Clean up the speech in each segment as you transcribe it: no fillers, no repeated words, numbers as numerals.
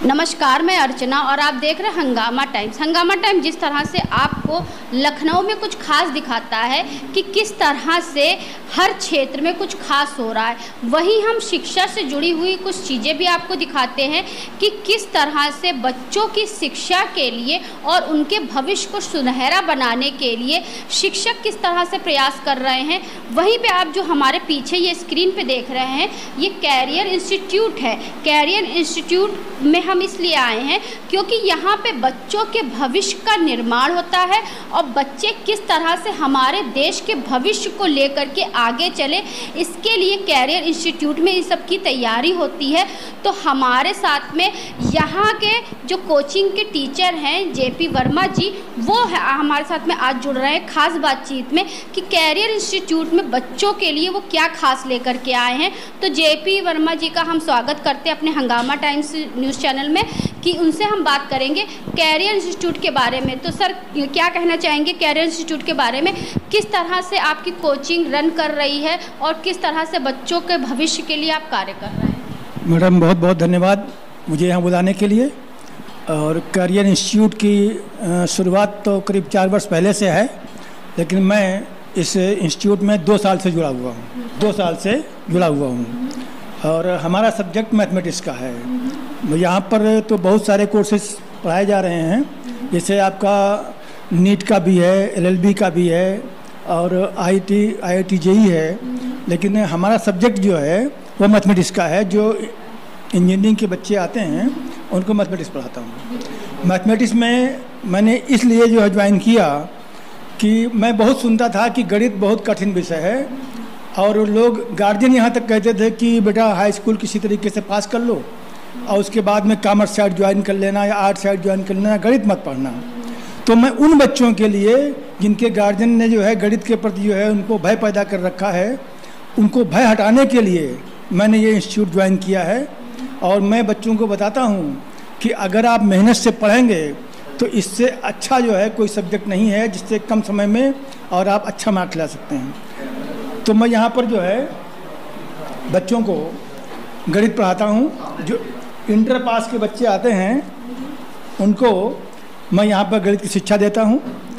नमस्कार, मैं अर्चना और आप देख रहे हैं हंगामा टाइम्स। हंगामा टाइम जिस तरह से आपको लखनऊ में कुछ खास दिखाता है कि किस तरह से हर क्षेत्र में कुछ खास हो रहा है, वहीं हम शिक्षा से जुड़ी हुई कुछ चीज़ें भी आपको दिखाते हैं कि किस तरह से बच्चों की शिक्षा के लिए और उनके भविष्य को सुनहरा बनाने के लिए शिक्षक किस तरह से प्रयास कर रहे हैं। वहीं पे आप जो हमारे पीछे ये स्क्रीन पे देख रहे हैं, ये कैरियर इंस्टीट्यूट है। कैरियर इंस्टीट्यूट में हम इसलिए आए हैं क्योंकि यहाँ पे बच्चों के भविष्य का निर्माण होता है और बच्चे किस तरह से हमारे देश के भविष्य को लेकर के आगे चले, इसके लिए कैरियर इंस्टीट्यूट में इस सब की तैयारी होती है। तो हमारे साथ में यहाँ के जो कोचिंग के टीचर हैं जेपी वर्मा जी, वो हमारे साथ में आज जुड़ रहे हैं खास बातचीत में कि कैरियर इंस्टीट्यूट में बच्चों के लिए वो क्या खास लेकर के आए हैं। तो जेपी वर्मा जी का हम स्वागत करते हैं अपने हंगामा टाइम्स न्यूज़ चैनल में कि उनसे हम बात करेंगे कैरियर इंस्टीट्यूट के बारे में। तो सर, क्या कहना चाहेंगे कैरियर इंस्टीट्यूट के बारे में, किस तरह से आपकी कोचिंग रन कर रही है और किस तरह से बच्चों के भविष्य के लिए आप कार्य कर रहे हैं? मैडम, बहुत बहुत धन्यवाद मुझे यहाँ बुलाने के लिए। और कैरियर इंस्टीट्यूट की शुरुआत तो करीब 4 वर्ष पहले से है, लेकिन मैं इस इंस्टीट्यूट में 2 साल से जुड़ा हुआ हूँ। 2 साल से जुड़ा हुआ हूँ और हमारा सब्जेक्ट मैथमेटिक्स का है। यहाँ पर तो बहुत सारे कोर्सेज पढ़ाए जा रहे हैं, जैसे आपका नीट का भी है, एलएलबी का भी है और आईआईटी जेईई है, लेकिन हमारा सब्जेक्ट जो है वो मैथमेटिक्स का है। जो इंजीनियरिंग के बच्चे आते हैं उनको मैथमेटिक्स पढ़ाता हूँ। मैथमेटिक्स में मैंने इसलिए जो है ज्वाइन किया कि मैं बहुत सुनता था कि गणित बहुत कठिन विषय है और लोग गार्जियन यहाँ तक कहते थे कि बेटा हाई स्कूल किसी तरीके से पास कर लो और उसके बाद में कॉमर्स साइड ज्वाइन कर लेना या आर्ट साइड ज्वाइन कर लेना, गणित मत पढ़ना। तो मैं उन बच्चों के लिए जिनके गार्जियन ने जो है गणित के प्रति जो है उनको भय पैदा कर रखा है, उनको भय हटाने के लिए मैंने ये इंस्टीट्यूट ज्वाइन किया है। और मैं बच्चों को बताता हूँ कि अगर आप मेहनत से पढ़ेंगे तो इससे अच्छा जो है कोई सब्जेक्ट नहीं है जिससे कम समय में और आप अच्छा मार्क्स ला सकते हैं। तो मैं यहाँ पर जो है बच्चों को गणित पढ़ाता हूँ। जो इंटर पास के बच्चे आते हैं उनको मैं यहाँ पर गणित की शिक्षा देता हूँ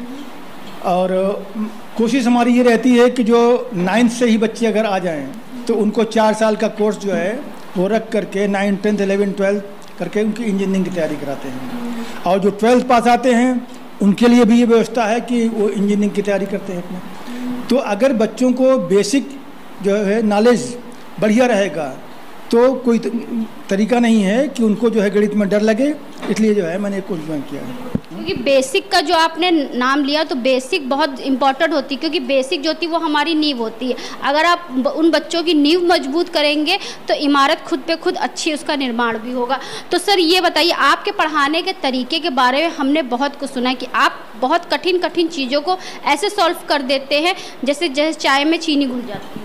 और कोशिश हमारी ये रहती है कि जो 9th से ही बच्चे अगर आ जाएं तो उनको 4 साल का कोर्स जो है वो रख करके 9th, 10th, 11th, 12th करके उनकी इंजीनियरिंग की तैयारी कराते हैं। और जो 12th पास आते हैं उनके लिए भी ये व्यवस्था है कि वो इंजीनियरिंग की तैयारी करते हैं अपने। तो अगर बच्चों को बेसिक जो है नॉलेज बढ़िया रहेगा तो कोई तरीका नहीं है कि उनको जो है गणित में डर लगे, इसलिए जो है मैंने कोर्स ज्वाइन किया है। क्योंकि बेसिक का जो आपने नाम लिया तो बेसिक बहुत इम्पॉर्टेंट होती है, क्योंकि बेसिक जो होती है वो हमारी नींव होती है। अगर आप उन बच्चों की नींव मजबूत करेंगे तो इमारत खुद पे खुद अच्छी उसका निर्माण भी होगा। तो सर ये बताइए, आपके पढ़ाने के तरीके के बारे में हमने बहुत कुछ सुना है कि आप बहुत कठिन कठिन चीज़ों को ऐसे सॉल्व कर देते हैं जैसे चाय में चीनी घुल जाती है।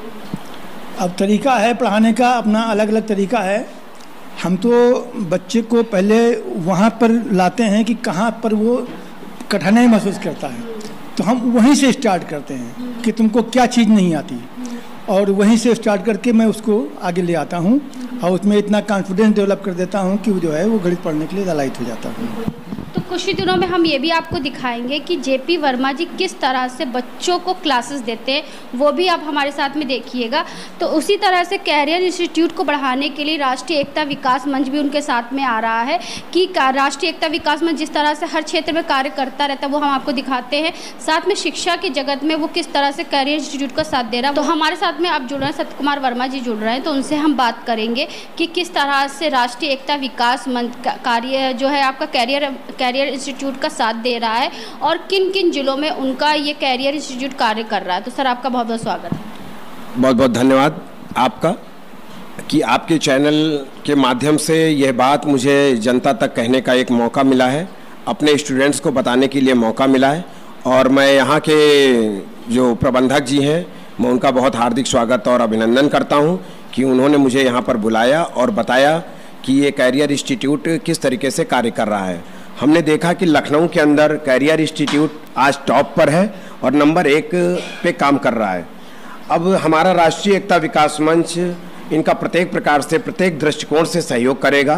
अब तरीका है पढ़ाने का, अपना अलग अलग तरीका है। हम तो बच्चे को पहले वहाँ पर लाते हैं कि कहाँ पर वो कठिनाई महसूस करता है, तो हम वहीं से स्टार्ट करते हैं कि तुमको क्या चीज़ नहीं आती, और वहीं से स्टार्ट करके मैं उसको आगे ले आता हूँ और उसमें इतना कॉन्फिडेंस डेवलप कर देता हूँ कि वो जो है वो गणित पढ़ने के लिए लायक हो जाता है। तो कुछ ही दिनों में हम ये भी आपको दिखाएंगे कि जेपी वर्मा जी किस तरह से बच्चों को क्लासेस देते हैं, वो भी आप हमारे साथ में देखिएगा। तो उसी तरह से कैरियर इंस्टीट्यूट को बढ़ाने के लिए राष्ट्रीय एकता विकास मंच भी उनके साथ में आ रहा है कि राष्ट्रीय एकता विकास मंच जिस तरह से हर क्षेत्र में कार्य करता रहता है वो हम आपको दिखाते हैं। साथ में शिक्षा के जगत में वो किस तरह से कैरियर इंस्टीट्यूट का साथ दे रहा है। तो हमारे साथ में आप जुड़ रहे हैं, सत्य कुमार वर्मा जी जुड़ रहे हैं, तो उनसे हम बात करेंगे कि किस तरह से राष्ट्रीय एकता विकास मंच का कार्य जो है आपका कैरियर इंस्टीट्यूट का साथ दे रहा है और किन किन जिलों में उनका ये कैरियर इंस्टीट्यूट कार्य कर रहा है। तो सर आपका बहुत बहुत स्वागत है। बहुत बहुत धन्यवाद आपका कि आपके चैनल के माध्यम से यह बात मुझे जनता तक कहने का एक मौका मिला है, अपने स्टूडेंट्स को बताने के लिए मौका मिला है। और मैं यहाँ के जो प्रबंधक जी हैं मैं उनका बहुत हार्दिक स्वागत और अभिनंदन करता हूँ कि उन्होंने मुझे यहाँ पर बुलाया और बताया कि ये कैरियर इंस्टीट्यूट किस तरीके से कार्य कर रहा है। हमने देखा कि लखनऊ के अंदर कैरियर इंस्टीट्यूट आज टॉप पर है और नंबर 1 पे काम कर रहा है। अब हमारा राष्ट्रीय एकता विकास मंच इनका प्रत्येक प्रकार से प्रत्येक दृष्टिकोण से सहयोग करेगा।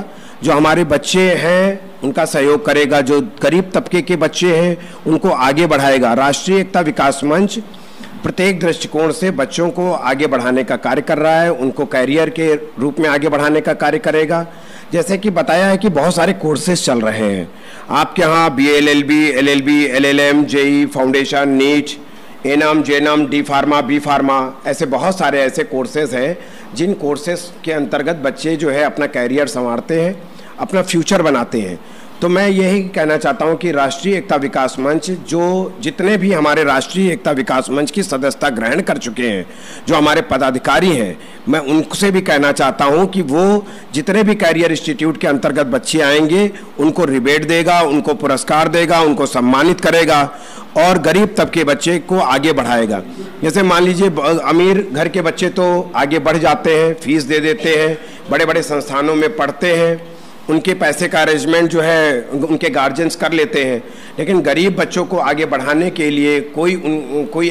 जो हमारे बच्चे हैं उनका सहयोग करेगा, जो गरीब तबके के बच्चे हैं उनको आगे बढ़ाएगा। राष्ट्रीय एकता विकास मंच प्रत्येक दृष्टिकोण से बच्चों को आगे बढ़ाने का कार्य कर रहा है, उनको कैरियर के रूप में आगे बढ़ाने का कार्य करेगा। जैसे कि बताया है कि बहुत सारे कोर्सेज चल रहे हैं आपके यहाँ, BA LLB LLB LLM JEE foundation, NEET, ANM, GNM, D pharma, B pharma, ऐसे बहुत सारे ऐसे कोर्सेज हैं जिन कोर्सेज के अंतर्गत बच्चे जो है अपना कैरियर संवारते हैं, अपना फ्यूचर बनाते हैं। तो मैं यही कहना चाहता हूं कि राष्ट्रीय एकता विकास मंच, जो जितने भी हमारे राष्ट्रीय एकता विकास मंच की सदस्यता ग्रहण कर चुके हैं, जो हमारे पदाधिकारी हैं, मैं उनसे भी कहना चाहता हूं कि वो जितने भी कैरियर इंस्टीट्यूट के अंतर्गत बच्चे आएंगे उनको रिबेट देगा, उनको पुरस्कार देगा, उनको सम्मानित करेगा और गरीब तबके बच्चे को आगे बढ़ाएगा। जैसे मान लीजिए अमीर घर के बच्चे तो आगे बढ़ जाते हैं, फीस दे देते हैं, बड़े बड़े संस्थानों में पढ़ते हैं, उनके पैसे का अरेंजमेंट जो है उनके गार्जियंस कर लेते हैं, लेकिन गरीब बच्चों को आगे बढ़ाने के लिए कोई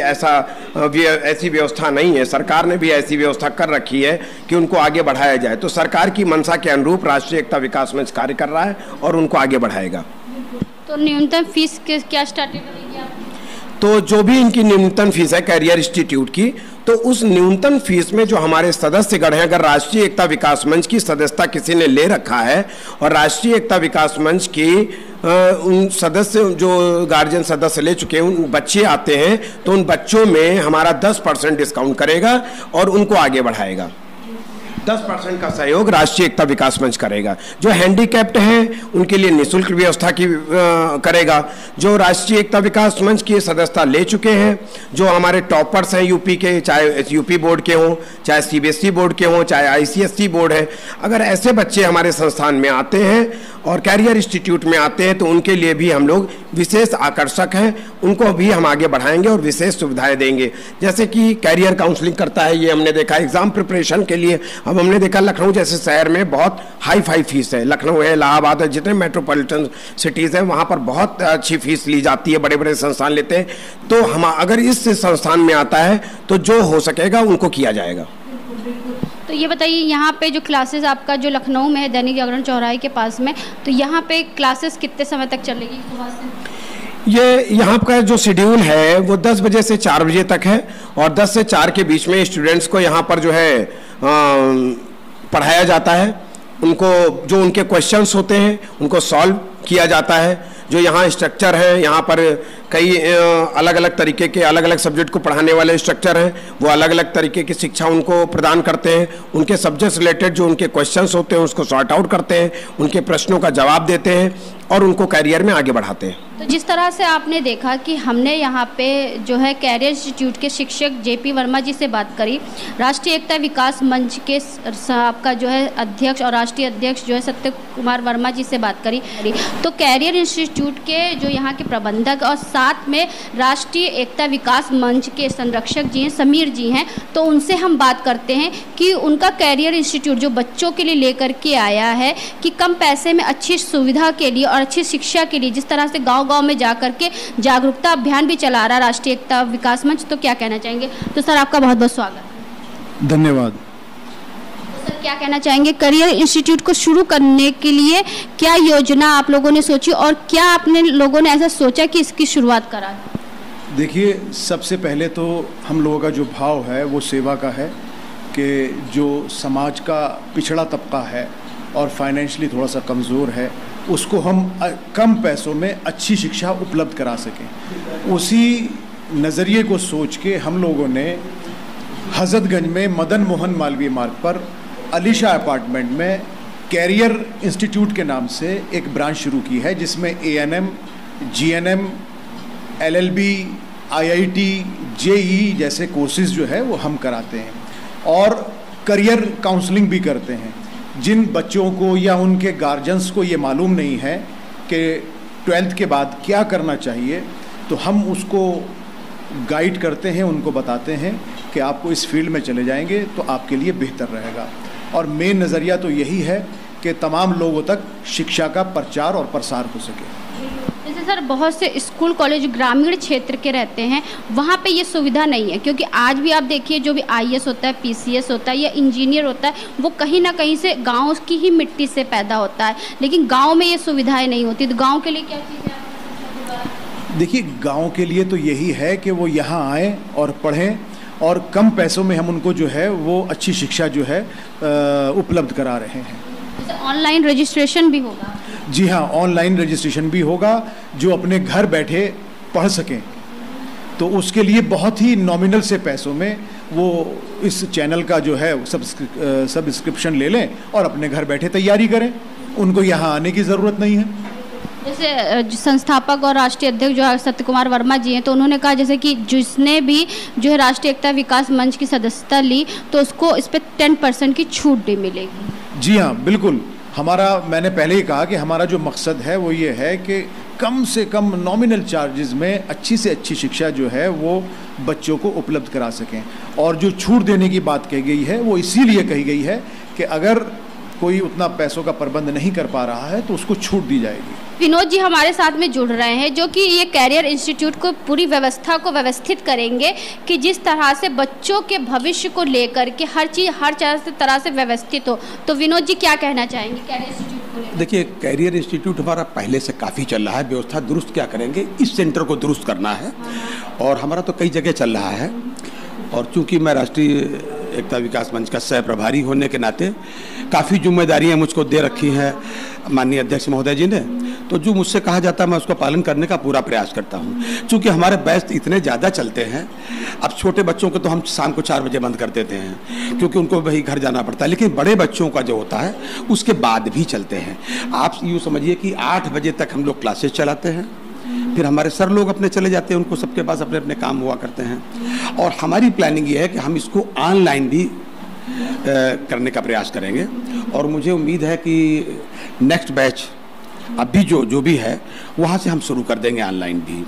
ऐसी व्यवस्था नहीं है। सरकार ने भी ऐसी व्यवस्था कर रखी है कि उनको आगे बढ़ाया जाए। तो सरकार की मंशा के अनुरूप राष्ट्रीय एकता विकास मंच कार्य कर रहा है और उनको आगे बढ़ाएगा। तो न्यूनतम फीस क्या स्टार्टिंग करेंगे आप? तो जो भी इनकी न्यूनतम फीस है कैरियर इंस्टीट्यूट की, तो उस न्यूनतम फीस में जो हमारे सदस्यगण हैं, अगर राष्ट्रीय एकता विकास मंच की सदस्यता किसी ने ले रखा है और राष्ट्रीय एकता विकास मंच की उन सदस्य जो गार्जियन सदस्य ले चुके हैं, उन बच्चे आते हैं तो उन बच्चों में हमारा 10% डिस्काउंट करेगा और उनको आगे बढ़ाएगा। 10% का सहयोग राष्ट्रीय एकता विकास मंच करेगा। जो हैंडीकैप्ड हैं उनके लिए निःशुल्क व्यवस्था की करेगा। जो राष्ट्रीय एकता विकास मंच की सदस्यता ले चुके हैं, जो हमारे टॉपर्स हैं यूपी के, चाहे यूपी बोर्ड के हों, चाहे CBSE बोर्ड के हों, चाहे ICSE बोर्ड है, अगर ऐसे बच्चे हमारे संस्थान में आते हैं और कैरियर इंस्टीट्यूट में आते हैं तो उनके लिए भी हम लोग विशेष आकर्षक हैं, उनको भी हम आगे बढ़ाएंगे और विशेष सुविधाएं देंगे। जैसे कि कैरियर काउंसलिंग करता है, ये हमने देखा एग्जाम प्रिपरेशन के लिए। अब हमने देखा लखनऊ जैसे शहर में बहुत हाई फाई फीस है, लखनऊ है, इलाहाबाद है, जितने मेट्रोपॉलिटन सिटीज़ हैं वहाँ पर बहुत अच्छी फीस ली जाती है, बड़े बड़े संस्थान लेते हैं। तो हम अगर इस संस्थान में आता है तो जो हो सकेगा उनको किया जाएगा। तो ये बताइए, यहाँ पे जो क्लासेस आपका जो लखनऊ में है दैनिक जागरण चौराहे के पास में, तो यहाँ पे क्लासेस कितने समय तक चलेगी सुबह से? ये यहाँ का जो शेड्यूल है वो 10 बजे से 4 बजे तक है और 10 से 4 के बीच में स्टूडेंट्स को यहाँ पर जो है पढ़ाया जाता है। उनको जो उनके क्वेश्चंस होते हैं उनको सॉल्व किया जाता है। जो यहाँ स्ट्रक्चर है, यहाँ पर कई अलग अलग तरीके के अलग अलग सब्जेक्ट को पढ़ाने वाले स्ट्रक्चर हैं, वो अलग अलग तरीके की शिक्षा उनको प्रदान करते हैं। उनके सब्जेक्ट रिलेटेड जो उनके क्वेश्चंस होते हैं उसको सॉर्ट आउट करते हैं, उनके प्रश्नों का जवाब देते हैं और उनको कैरियर में आगे बढ़ाते हैं। तो जिस तरह से आपने देखा कि हमने यहाँ पे जो है कैरियर इंस्टीट्यूट के शिक्षक JP वर्मा जी से बात करी, राष्ट्रीय एकता विकास मंच के आपका जो है अध्यक्ष और राष्ट्रीय अध्यक्ष जो है सत्य कुमार वर्मा जी से बात करी, तो कैरियर इंस्टीट्यूट के जो यहाँ के प्रबंधक और साथ में राष्ट्रीय एकता विकास मंच के संरक्षक जी हैं समीर जी हैं, तो उनसे हम बात करते हैं कि उनका कैरियर इंस्टीट्यूट जो बच्चों के लिए लेकर के आया है कि कम पैसे में अच्छी सुविधा के लिए और अच्छी शिक्षा के लिए, जिस तरह से गांव-गांव में जाकर के जागरूकता अभियान भी चला रहा राष्ट्रीय एकता विकास मंच, तो क्या कहना चाहेंगे? तो सर आपका बहुत बहुत स्वागत। धन्यवाद। सर क्या कहना चाहेंगे, करियर इंस्टीट्यूट को शुरू करने के लिए क्या योजना आप लोगों ने सोची और क्या आपने लोगों ने ऐसा सोचा कि इसकी शुरुआत करा? देखिए, सबसे पहले तो हम लोगों का जो भाव है वो सेवा का है कि जो समाज का पिछड़ा तबका है और फाइनेंशियली थोड़ा सा कमज़ोर है उसको हम कम पैसों में अच्छी शिक्षा उपलब्ध करा सकें। उसी नज़रिए को सोच के हम लोगों ने हज़रतगंज में मदन मोहन मालवीय मार्ग पर अलीशा अपार्टमेंट में कैरियर इंस्टीट्यूट के नाम से एक ब्रांच शुरू की है, जिसमें ANM, GNM, LLB, IIT, JEE जैसे कोर्सेज जो है वो हम कराते हैं और करियर काउंसलिंग भी करते हैं। जिन बच्चों को या उनके गार्जियंस को ये मालूम नहीं है कि 12th के बाद क्या करना चाहिए, तो हम उसको गाइड करते हैं, उनको बताते हैं कि आपको इस फील्ड में चले जाएंगे तो आपके लिए बेहतर रहेगा। और मेन नज़रिया तो यही है कि तमाम लोगों तक शिक्षा का प्रचार और प्रसार हो सके। जैसे सर बहुत से स्कूल कॉलेज ग्रामीण क्षेत्र के रहते हैं, वहाँ पे ये सुविधा नहीं है, क्योंकि आज भी आप देखिए जो भी IAS होता है, PCS होता है या इंजीनियर होता है, वो कहीं ना कहीं से गाँव की ही मिट्टी से पैदा होता है, लेकिन गाँव में ये सुविधाएँ नहीं होती। तो गाँव के लिए क्या चीज़ है? देखिए, गांव के लिए तो यही है कि वो यहाँ आएँ और पढ़ें और कम पैसों में हम उनको जो है वो अच्छी शिक्षा जो है उपलब्ध करा रहे हैं। जैसे ऑनलाइन रजिस्ट्रेशन भी होगा? जी हाँ, ऑनलाइन रजिस्ट्रेशन भी होगा, जो अपने घर बैठे पढ़ सकें। तो उसके लिए बहुत ही नॉमिनल से पैसों में वो इस चैनल का जो है सब्सक्रिप्शन ले लें और अपने घर बैठे तैयारी करें, उनको यहाँ आने की ज़रूरत नहीं है। जैसे संस्थापक और राष्ट्रीय अध्यक्ष जो सत्य कुमार वर्मा जी हैं, तो उन्होंने कहा जैसे कि जिसने भी जो है राष्ट्रीय एकता विकास मंच की सदस्यता ली तो उसको इस पर 10% की छूट भी मिलेगी। जी हाँ, बिल्कुल। मैंने पहले ही कहा कि हमारा जो मकसद है वो ये है कि कम से कम नॉमिनल चार्जेस में अच्छी से अच्छी शिक्षा जो है वो बच्चों को उपलब्ध करा सकें। और जो छूट देने की बात कही गई है वो इसीलिए कही गई है कि अगर कोई उतना पैसों का प्रबंध नहीं कर पा रहा है तो उसको छूट दी जाएगी। विनोद जी हमारे साथ में जुड़ रहे हैं, जो कि ये कैरियर इंस्टीट्यूट को पूरी व्यवस्था को व्यवस्थित करेंगे कि जिस तरह से बच्चों के भविष्य को लेकर के हर चीज़ हर तरह से व्यवस्थित हो। तो विनोद जी क्या कहना चाहेंगे कैरियर इंस्टीट्यूट को लेकर? देखिए, कैरियर इंस्टीट्यूट हमारा पहले से काफ़ी चल रहा है, व्यवस्था दुरुस्त क्या करेंगे, इस सेंटर को दुरुस्त करना है और हमारा तो कई जगह चल रहा है। और चूँकि मैं राष्ट्रीय एकता विकास मंच का सह प्रभारी होने के नाते काफ़ी जिम्मेदारियां मुझको दे रखी हैं माननीय अध्यक्ष महोदय जी ने, तो जो मुझसे कहा जाता है मैं उसका पालन करने का पूरा प्रयास करता हूं। चूँकि हमारे बैच इतने ज़्यादा चलते हैं, अब छोटे बच्चों को तो हम शाम को 4 बजे बंद कर देते हैं क्योंकि उनको वही घर जाना पड़ता है, लेकिन बड़े बच्चों का जो होता है उसके बाद भी चलते हैं। आप यूँ समझिए कि 8 बजे तक हम लोग क्लासेस चलाते हैं, फिर हमारे सर लोग अपने चले जाते हैं, उनको सबके पास अपने अपने काम हुआ करते हैं। और हमारी प्लानिंग ये है कि हम इसको ऑनलाइन भी करने का प्रयास करेंगे और मुझे उम्मीद है कि नेक्स्ट बैच अभी जो भी है वहाँ से हम शुरू कर देंगे ऑनलाइन भी।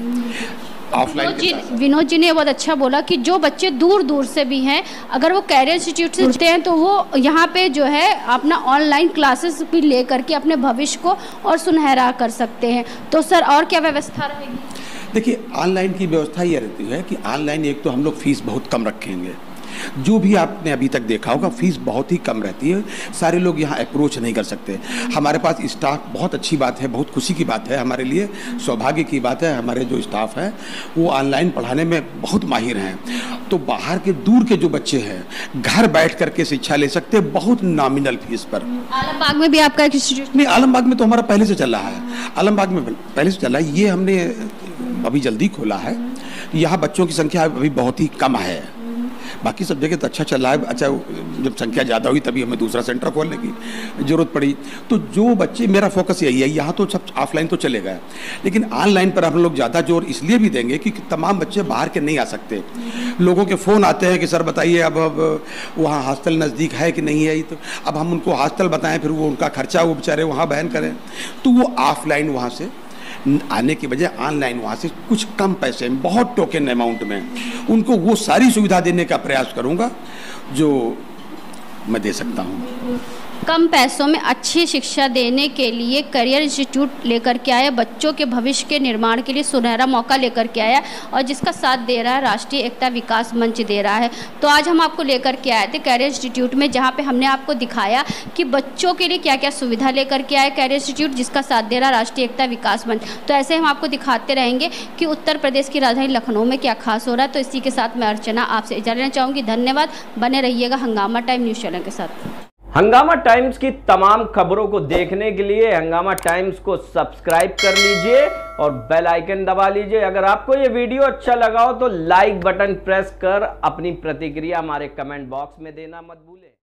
ऑफलाइन विनोद जी ने बहुत अच्छा बोला कि जो बच्चे दूर दूर से भी हैं, अगर वो कैरियर इंस्टीट्यूट से जुड़ते हैं तो वो यहाँ पे जो है अपना ऑनलाइन क्लासेस भी ले करके अपने भविष्य को और सुनहरा कर सकते हैं। तो सर और क्या व्यवस्था रहेगी? देखिए, ऑनलाइन की व्यवस्था ये रहती है कि ऑनलाइन एक तो हम लोग फीस बहुत कम रखेंगे, जो भी आपने अभी तक देखा होगा फीस बहुत ही कम रहती है, सारे लोग यहाँ अप्रोच नहीं कर सकते। हमारे पास स्टाफ बहुत अच्छी बात है, बहुत खुशी की बात है, हमारे लिए सौभाग्य की बात है, हमारे जो स्टाफ है वो ऑनलाइन पढ़ाने में बहुत माहिर हैं। तो बाहर के दूर के जो बच्चे हैं घर बैठ करके शिक्षा ले सकते हैं बहुत नॉमिनल फीस पर। आलमबाग में भी आपका एक इंस्टीट्यूट? नहीं, आलमबाग में तो हमारा पहले से चल रहा है, आलमबाग में पहले से चल रहा है, ये हमने अभी जल्दी खोला है। यहाँ बच्चों की संख्या अभी बहुत ही कम है, बाकी सब जगह तो अच्छा चल रहा है। अच्छा, जब संख्या ज़्यादा हुई तभी हमें दूसरा सेंटर खोलने की ज़रूरत पड़ी। तो जो बच्चे, मेरा फोकस यही है, यहाँ तो सब ऑफलाइन तो चलेगा, लेकिन ऑनलाइन पर हम लोग ज़्यादा जोर इसलिए भी देंगे कि तमाम बच्चे बाहर के नहीं आ सकते। लोगों के फ़ोन आते हैं कि सर बताइए अब वहाँ हॉस्टल नज़दीक है कि नहीं है, तो अब हम उनको हॉस्टल बताएं, फिर वो उनका खर्चा वो बेचारे वहाँ बहन करें, तो वो ऑफलाइन वहाँ से आने की बजाय ऑनलाइन वहाँ से कुछ कम पैसे में, बहुत टोकन अमाउंट में उनको वो सारी सुविधा देने का प्रयास करूँगा जो मैं दे सकता हूँ। कम पैसों में अच्छी शिक्षा देने के लिए करियर इंस्टीट्यूट लेकर के आया, बच्चों के भविष्य के निर्माण के लिए सुनहरा मौका लेकर के आया और जिसका साथ दे रहा है राष्ट्रीय एकता विकास मंच दे रहा है। तो आज हम आपको लेकर के आए थे कैरियर इंस्टीट्यूट में, जहाँ पे हमने आपको दिखाया कि बच्चों के लिए क्या क्या सुविधा लेकर के आए कैरियर इंस्टीट्यूट, जिसका साथ दे रहा है राष्ट्रीय एकता विकास मंच। तो ऐसे हम आपको दिखाते रहेंगे कि उत्तर प्रदेश की राजधानी लखनऊ में क्या खास हो रहा है। तो इसी के साथ मैं अर्चना आपसे इजाज़त लेना चाहूँगी। धन्यवाद, बने रहिएगा हंगामा टाइम न्यूज़ चैनल के साथ। हंगामा टाइम्स की तमाम खबरों को देखने के लिए हंगामा टाइम्स को सब्सक्राइब कर लीजिए और बेल आइकन दबा लीजिए। अगर आपको ये वीडियो अच्छा लगा हो तो लाइक बटन प्रेस कर अपनी प्रतिक्रिया हमारे कमेंट बॉक्स में देना मत भूलें।